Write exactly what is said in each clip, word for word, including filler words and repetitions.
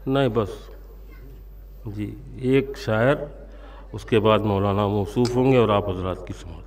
नहीं बस जी, एक शायर, उसके बाद मौलाना मौसूफ़ होंगे और आप हजरात की समाअत।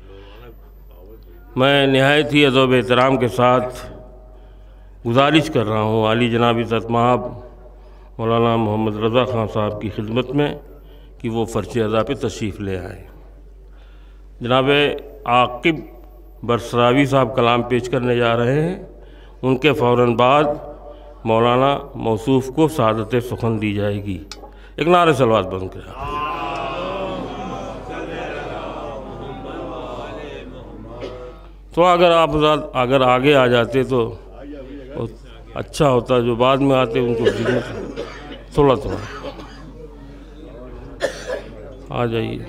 मैं नहायत ही अदब एहतराम के साथ गुजारिश कर रहा हूँ आली जनाब इज़्ज़त मआब मौलाना मोहम्मद रज़ा ख़ान साहब की खिदमत में कि वो फ़र्श अज़ा पे तशरीफ़ ले आएँ। जनाब आकिब बरसरावी साहब कलाम पेश करने जा रहे हैं, उनके फ़ौरन बाद मौलाना मौसूफ़ को सआदत सुखन दी जाएगी। एक नारे सलवात बंद करें। तो अगर आप अगर आगे आ जाते तो अच्छा होता, जो बाद में आते उनको थोड़ा थोड़ा आ जाइए।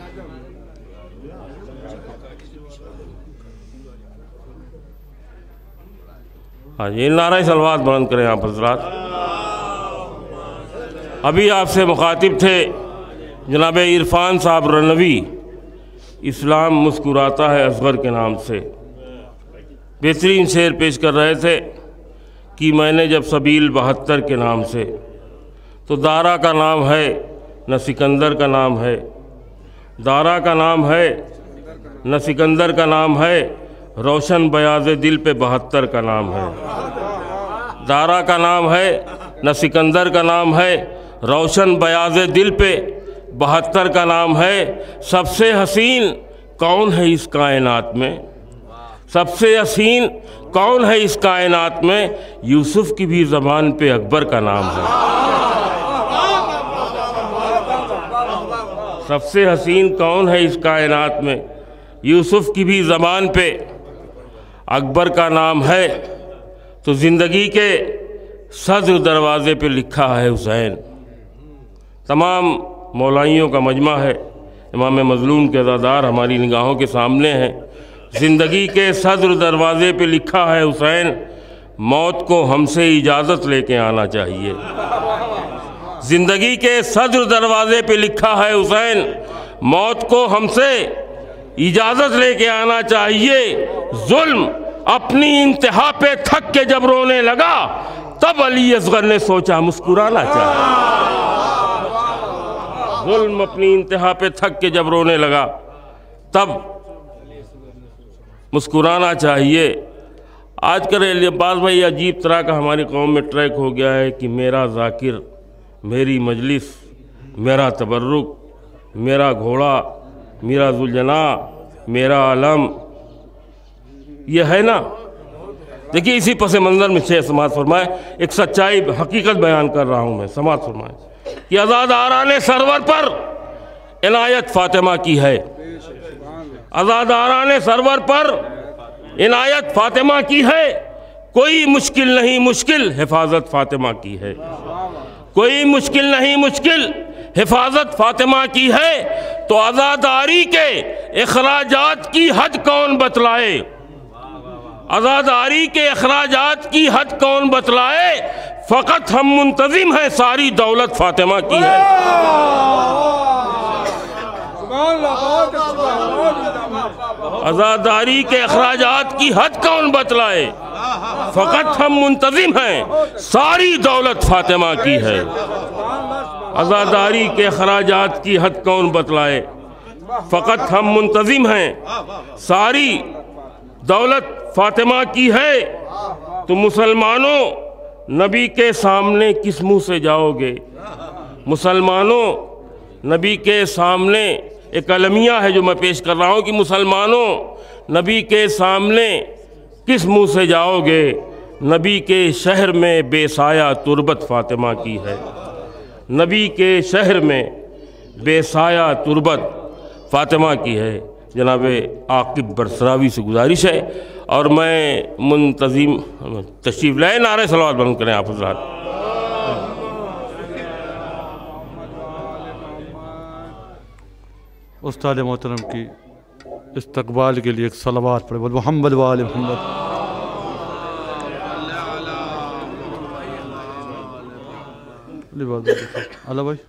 हाँ ये नारा सलवात बुलंद करें आप हजरात। अभी आपसे मुखातिब थे जनाब इरफान साहब रनवी, इस्लाम मुस्कुराता है असगर के नाम से बेहतरीन शेर पेश कर रहे थे कि मैंने जब सबील बहत्तर के नाम से, तो दारा का नाम है न सिकंदर का नाम है, दारा का नाम है न सिकंदर का नाम है, रोशन बयाज दिल पे बहत्तर का नाम है। दारा का नाम है न सिकंदर का नाम है, रोशन बयाज दिल पे बहत्तर का नाम है। सबसे हसीन कौन है इस कायनात में, सबसे हसीन कौन है इस कायनात में, यूसुफ की भी ज़बान पे अकबर का नाम है। सबसे हसीन कौन है इस कायनात में, यूसुफ की भी ज़बान पे अकबर का नाम है। तो ज़िंदगी के सदर दरवाज़े पे लिखा है हुसैन। तमाम मौलाइयों का मजमा है, इमाम मज़लूम के अज़ादार हमारी निगाहों के सामने हैं। ज़िंदगी के सदर दरवाज़े पे लिखा है हुसैन, मौत को हमसे इजाज़त लेके आना चाहिए। ज़िंदगी के सदर दरवाज़े पे लिखा है हुसैन, मौत को हमसे इजाज़त लेके आना चाहिए। जुल्म अपनी इंतहा पे थक के जब रोने लगा, तब अली असगर ने सोचा मुस्कुराना चाहिए। जुल्म अपनी इंतहा पे थक के जब रोने लगा, तब मुस्कुराना चाहिए। आजकल बात भाई अजीब तरह का हमारी कौम में ट्रैक हो गया है कि मेरा जाकिर, मेरी मजलिस, मेरा तबर्रुक, मेरा घोड़ा, मेरा जुलजना, मेरा आलम, ये है ना। देखिए इसी पस मंज़र में शेख समात फरमाए, एक सच्चाई हकीकत बयान कर रहा हूँ मैं, समात फरमाए कि आज़ादाराने सरवर पर इनायत फातिमा की है, आज़ादाराने सरवर पर इनायत फातिमा की है। कोई मुश्किल नहीं मुश्किल हिफाजत फातिमा की है, कोई मुश्किल नहीं मुश्किल हिफाजत फातिमा की है। तो आज़ादारी के अखराजात की हद कौन बतलाए, आज़ादारी के अखराजात की हद कौन बतलाए, फ़कत हम मुंतज़िम हैं सारी दौलत फातिमा की है। आज़ादारी के अखराजात की हद कौन बतलाए, फ़कत हम मुंतज़िम हैं सारी दौलत फातिमा की है। आज़ादारी के अखराजात की हद कौन बतलाए, फ़कत हम मुंतज़िम हैं सारी दौलत फातिमा की है। तो मुसलमानों नबी के सामने किस मुँह से जाओगे, मुसलमानों नबी के सामने, एक अलमिया है जो मैं पेश कर रहा हूँ कि मुसलमानों नबी के सामने किस मुँह से जाओगे, नबी के शहर में बेसाया तुरबत फातिमा की है। नबी के शहर में बेसाया तुरबत फातिमा की है। जनाब आकिब बरसरावी से गुजारिश है और मैं मुंतज़िम तशरीफ़ लाए, नारे सलावत बुलंद करें आप हज़रात। उस्ताद मोहतरम की इस्तकबाल के लिए एक सलावत पढ़े, बोल मोहम्मद वाले मोहम्मद। अल्लाह भाई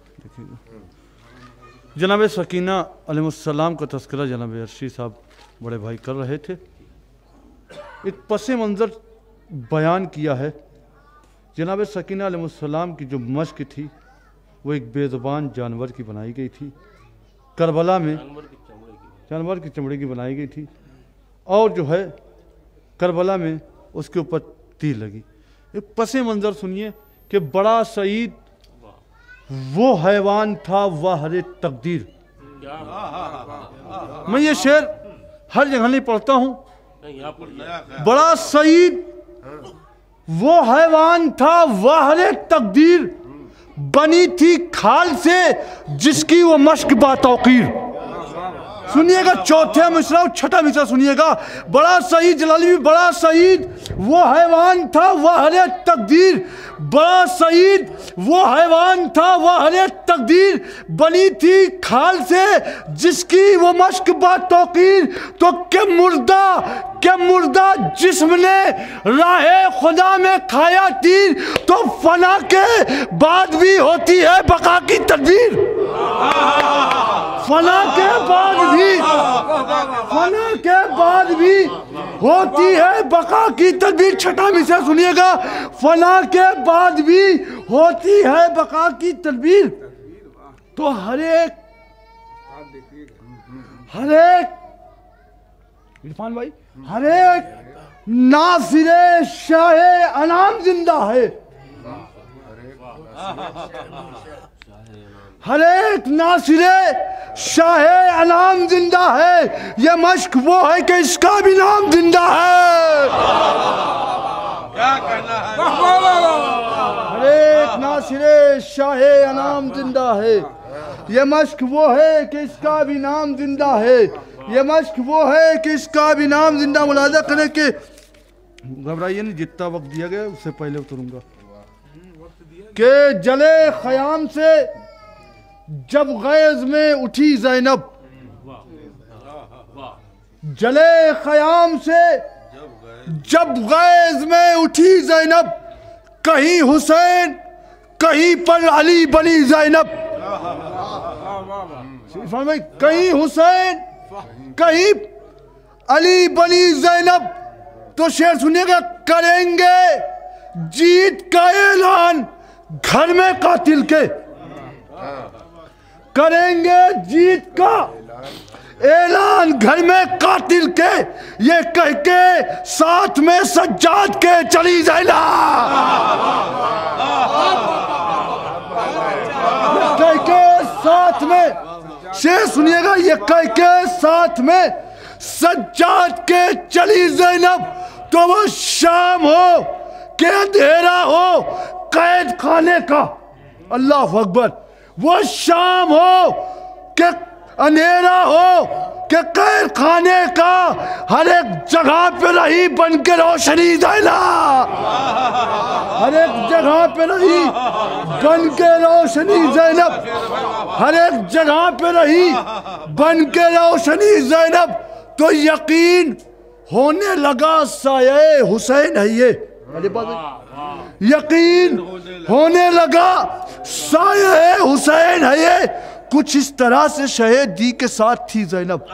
जनाब सकीना अलैहिस्सलाम का तस्करा जनाब अर्शी साहब बड़े भाई कर रहे थे। एक पस मंज़र बयान किया है जनाब सकीना अलैहिस्सलाम की जो मश्क थी वो एक बेज़ुबान जानवर की बनाई गई थी, करबला में जानवर की चमड़े की बनाई गई थी, और जो है करबला में उसके ऊपर तीर लगी। एक पसे मंज़र सुनिए कि बड़ा शहीद वो हैवान था वाहरे तकदीर। मैं ये शेर हर जगह नहीं पढ़ता हूँ। बड़ा शहीद वो हैवान था वाहरे तकदीर, बनी थी खाल से जिसकी वो मश्क बातौकीर। सुनिएगा चौथे मिसरा और छठा मिसरा सुनिएगा। बड़ा शहीद जलाली भी बड़ा शहीद वो हैवान था वाहरे तकदीर, बड़ा शहीद वो हैवान था वाहरे तकदीर, बनी थी खाल से जिसकी वो मश्क बातौकीर। तो क्या मुर्दा क्या मुर्दा जिस्म ने राहे खुदा में खाया तीर, तो फना के बाद भी होती है बका की तदबीर। फना के बाद भी फना के बाद भी होती है बका की तदबीर। छठा मिसरा सुनिएगा। फना के बाद भी होती है बका की तदबीर। तो हर एक हर एक इरफान भाई हर एक नासिरे शाहे अनाम जिंदा है, हर एक नासिरे शाहे अनाम जिंदा है। ये मश्क वो है कि इसका भी नाम जिंदा है। क्या कहना है? हर एक नासिरे शाहे अनाम जिंदा है। ये मश्क वो है कि इसका भी नाम जिंदा है। ये मश्क वो है कि इसका भी नाम जिंदा। मुलाजा करें कि घबराइए नहीं, जितना वक्त दिया गया उससे पहले उतरूंगा। कि जले खयाम से जब गैज में उठी ज़ैनब, जले खयाम से जब गैज में उठी ज़ैनब, कहीं हुसैन कहीं पर अली बनी ज़ैनब। कहीं हुसैन कहीं अली बनी ज़ैनब। तो शेर सुनिएगा। करेंगे जीत का ऐलान घर में कातिल के, करेंगे जीत का ऐलान घर में कातिल के, ये कह के साथ में सज्जाद के चली ज़ैला। कह के साथ में शेर सुनिएगा। ये कह के साथ में सज्जाद के चली ज़ैनब। तो वो शाम हो के अंधेरा हो कैद खाने का, अल्लाह अकबर, वो शाम हो के अंधेरा हो के कैद खाने का, हर एक जगह पे रही बन के रोशनी ज़ैला। हर एक जगह पे रही बन के रोशनी ज़ैनब, हर एक जगह पे रही बन के रोशनी ज़ैनब। तो यकीन होने लगा साये हुसैन है ये। यकीन होने लगा साये हुसैन है ये। कुछ इस तरह से शहीदी के साथ थी ज़ैनब,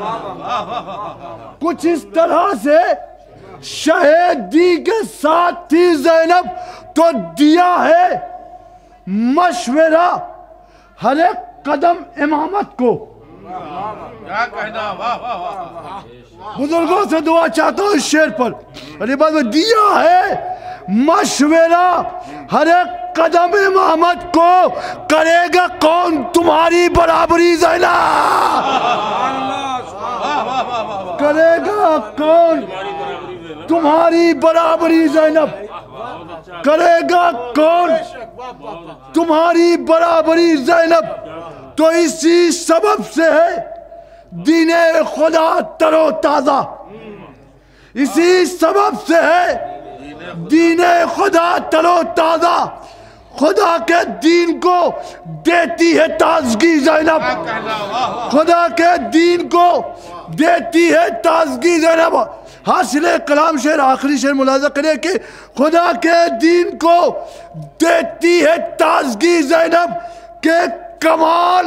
कुछ इस तरह से शहीदी के साथ थी ज़ैनब। तो दिया है मशवरा हर एक कदम इमामत को। क्या कहना, वाह वाह वाह। बुजुर्गों से दुआ चाहता हूँ इस शेर पर। अरे बात में दिया है मशवरा हर एक कदम इमामत को, करेगा कौन तुम्हारी बराबरी ज़ैला। करेगा कौन तुम्हारी बराबरी ज़ैनब, करेगा कौन तुम्हारी बराबरी ज़ैनब। तो इसी सबब से है दीने खुदा तरो ताज़ा, इसी सबब से है दीने खुदा तरो ताज़ा। खुदा के दीन को देती है ताजगी ज़ैनब, खुदा के दीन को देती है ताजगी ज़ैनब। हासिल कलाम शेर आखिरी शेर मुलाजा करें कि खुदा के दीन को देती है ताजगी ज़ैनब के कमाल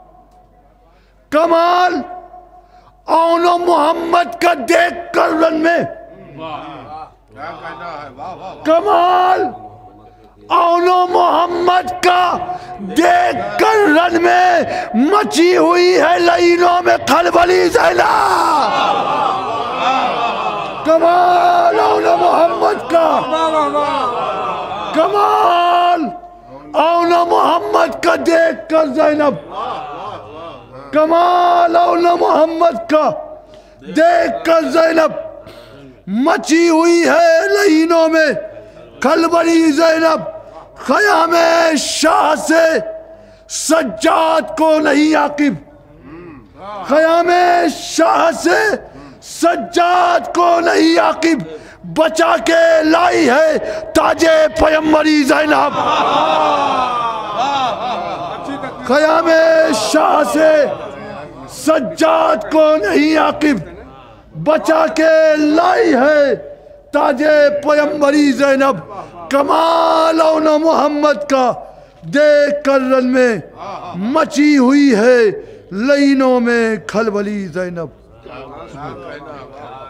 कमाल औनो मोहम्मद का देख कर रन में, कमाल मोहम्मद का देख कर रन में मची हुई है लाइनों में खलबली ज़ैनब। कमाल औना मोहम्मद का, कमाल औना मोहम्मद का देख कर ज़ैनब, कमाल औना मोहम्मद का देख कर ज़ैनब मची हुई है लाइनों में खलबली ज़ैनब। ख़याम शाह से सज्जाद को नहीं आकिब, ख़याम शाह से सज्जाद को नहीं आकिब, बचा के लाई है ताजे पैगंबरी ज़ैनब। ख़याम शाह से सज्जाद को नहीं आकिब, बचा के लाई है ताजे पैगंबरी ज़ैनब। कमाल औना मोहम्मद का देख कर रन में मची हुई है लाइनों में खलबली ज़ैनब।